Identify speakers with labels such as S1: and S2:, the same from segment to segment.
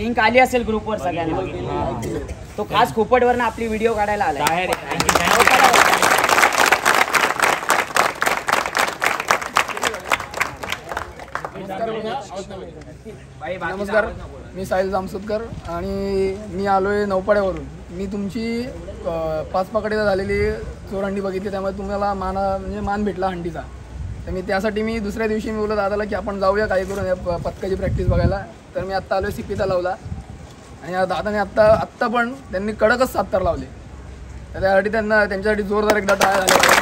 S1: Link आली असेल ग्रुपवर सगळ्यांना. तो खास खोपटवरनं आपली व्हिडिओ काढायला आलाय.
S2: नमस्कार, मी साहिल जामसुदकर आणि मी आलोय नौपाड्यावरून. मी तुमची 5 पकडीला झालेली चोरहंडी बघितली, त्यामुळे तुम्हाला मान भेटला हंडीचा. तर मी त्यासाठी मी दुसऱ्या दिवशी मी बोलत दादाला की आपण जाऊया काही करून या पथकाची प्रॅक्टिस बघायला. तर मी आत्ता आलोय सीपीचा लावला आणि या दादाने आत्ता पण त्यांनी कडकच 7 लावले. तर त्यासाठी त्यांच्यासाठी जोरदार एकदा टाळ्या झाल्या.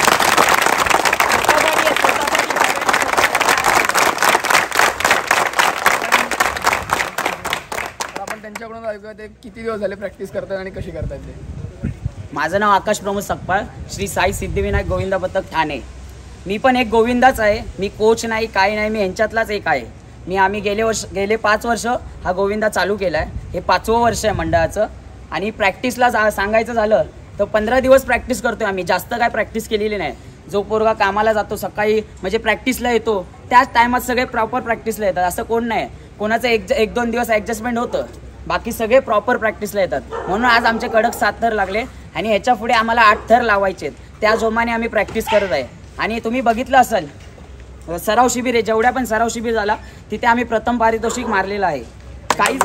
S2: त्यांच्याकडून ऐकूया ते किती दिवस झाले प्रॅक्टिस करतात आणि कशी करतात ते.
S1: माझं नाव आकाश प्रमोद सकपाळ, श्री साई सिद्धिविनायक गोविंदा पथक ठाणे. मी पण एक गोविंदाच आहे. मी कोच नाही, काही नाही, मी यांच्यातलाच एक आहे. आम्ही गेले 5 वर्ष हा गोविंदा चालू केला आहे. हे 5वं वर्ष आहे मंडळाचं. आणि प्रॅक्टिसला सांगायचं झालं तर 15 दिवस प्रॅक्टिस करतोय आम्ही. जास्त काय प्रॅक्टिस केलेली नाही. जो पोरगा कामाला जातो सकाळी म्हणजे प्रॅक्टिसला येतो त्याच टायमात सगळे प्रॉपर प्रॅक्टिसला येतात. असं कोण नाही. कोणाचं 1-2 दिवस ॲडजस्टमेंट होतं, बाकी सगळे प्रॉपर प्रॅक्टिसला येतात. म्हणून आज आमचे कडक 7 थर लागले आणि ह्याच्या पुढे आम्हाला 8 थर लावायचे आहेत. त्या जोमाने आम्ही प्रॅक्टिस करत आहे. आणि तुम्ही बघितलं असेल सराव शिबिर आहे, जेवढ्या पण सराव शिबिर झाला तिथे आम्ही प्रथम पारितोषिक मारलेलं आहे. काहीच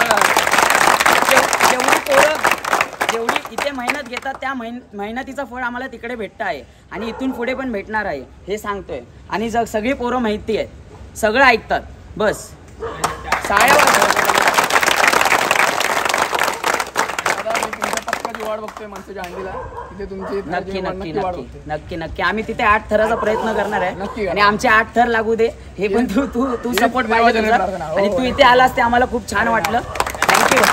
S1: जेवढी इथे मेहनत घेतात त्या मेहनतीचं फळ आम्हाला तिकडे भेटतं आहे आणि इथून पुढे पण भेटणार आहे हे सांगतोय. आणि सगळी पोरं माहिती आहेत, सगळं ऐकतात. बस
S2: वाट बघतोय माणसाच्या हंडीला. तिथे तुमची
S1: नक्की आम्ही तिथे 8 थराचा प्रयत्न करणार आहे आणि आमचे 8 थर लागू दे. हे पण तू सपोर्ट पाहिजे आणि तू इथे आलास ते आम्हाला खूप छान वाटलं. थँक्यू.